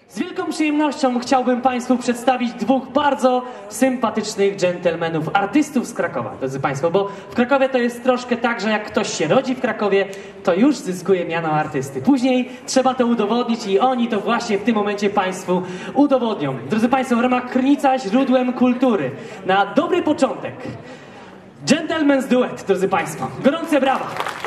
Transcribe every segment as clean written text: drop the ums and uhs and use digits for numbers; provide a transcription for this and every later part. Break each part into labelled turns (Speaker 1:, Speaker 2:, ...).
Speaker 1: Z wielką przyjemnością chciałbym Państwu przedstawić dwóch bardzo sympatycznych dżentelmenów, artystów z Krakowa, drodzy Państwo, bo w Krakowie to jest troszkę tak, że jak ktoś się rodzi w Krakowie, to już zyskuje miano artysty. Później trzeba to udowodnić i oni to właśnie w tym momencie Państwu udowodnią. Drodzy Państwo, w ramach Krynica źródłem kultury, na dobry początek, Gentleman's Duet, drodzy Państwo. Gorące brawa!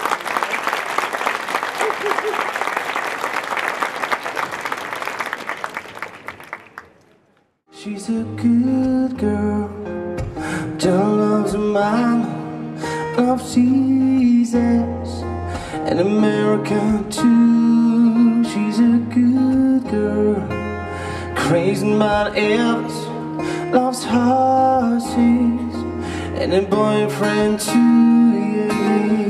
Speaker 2: She's a good girl, John loves her mama, loves Jesus, and America too. She's a good girl, crazy about Elvis, loves horses, and a boyfriend too, yeah.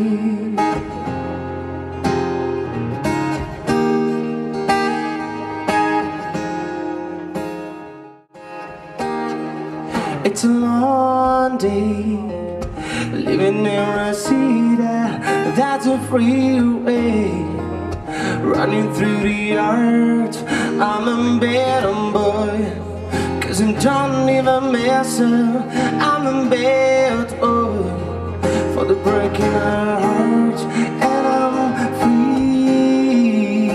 Speaker 2: It's a long day, living in Reseda, that's a freeway, running through the art. I'm a better boy, cause I don't even mess up. I'm a bad boy, for the breaking heart, and I'm free.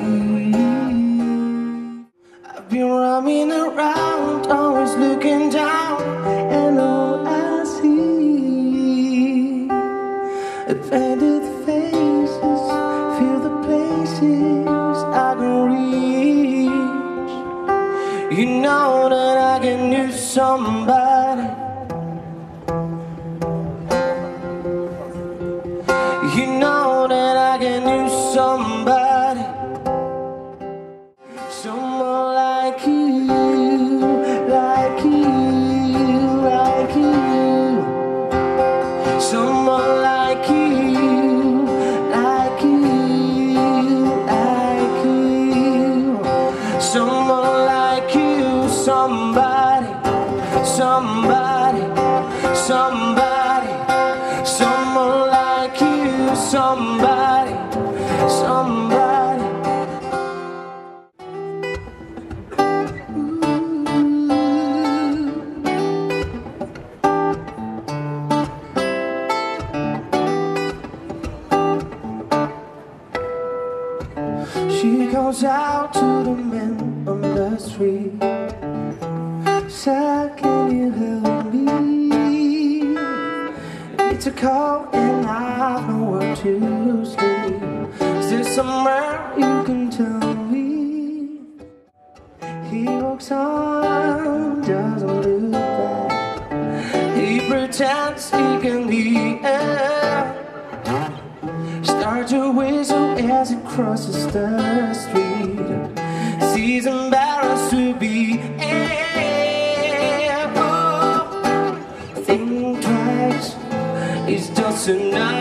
Speaker 2: I've been roaming around, always looking down, and all I see are painted faces, feel the places I can reach. You know that I can use somebody. You know that I can use somebody. Someone like you, like you, like you. Someone like you, like you, like you. Someone like you, somebody, somebody, somebody. Someone like you, somebody, somebody. She goes out to the men on the street, said, can you help me? It's a call and I've nowhere to sleep. Is there somewhere you can tell me? He walks on, doesn't look back. He pretends he can hear, start to whistle as he crosses the street. He's embarrassed to be here. Oh, think twice, it's just enough.